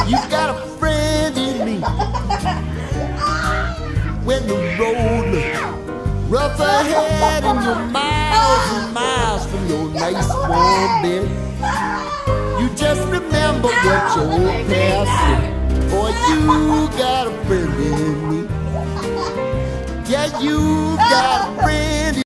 You've got a friend in me. When the road looks rough ahead and you're miles and miles from your nice warm bed, you just remember what your old past said. Boy, you got a friend in me. Yeah, you got a friend in me.